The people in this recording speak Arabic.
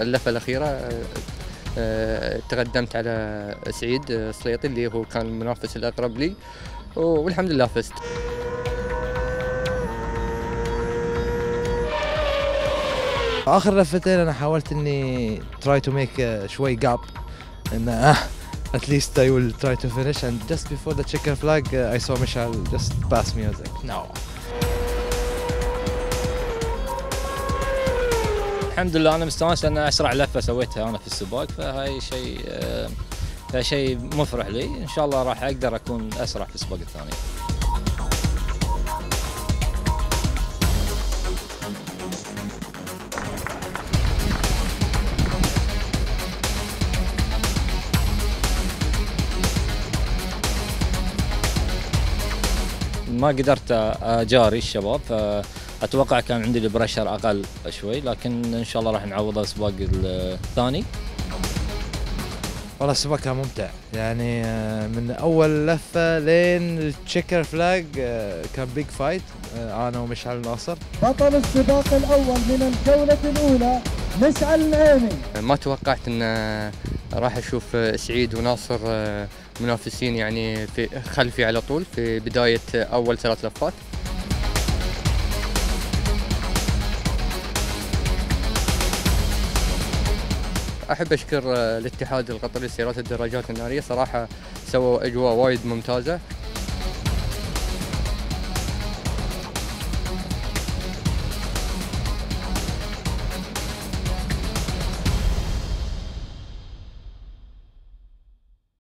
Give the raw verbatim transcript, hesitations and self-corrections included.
اللفة الأخيرة تقدمت على سعيد السليطي اللي هو كان المنافس الأقرب لي، والحمد لله فزت. آخر لفتين أنا حاولت إني try to make شوي gap إن at least I will try to finish, and just before the checker flag I saw Michal just pass me. I was like no. الحمد لله أنا مستانس لأن أسرع لفة سويتها أنا في السباق، فهاي شيء فشيء مفرح لي. إن شاء الله راح أقدر أكون أسرع في السباق الثاني. ما قدرت أجاري الشباب، فأتوقع كان عندي البريشر أقل شوي، لكن إن شاء الله راح نعوضها السباق الثاني. والله السباق كان ممتع، يعني من أول لفة لين التشيكر فلاج كان بيج فايت أنا ومشعل ناصر. بطل السباق الأول من الجولة الأولى مشعل العيني. ما توقعت أن راح أشوف سعيد وناصر منافسين يعني في خلفي على طول في بداية أول ثلاث لفات. أحب أشكر الاتحاد القطري لسيارات الدراجات النارية، صراحة سووا أجواء وايد ممتازة.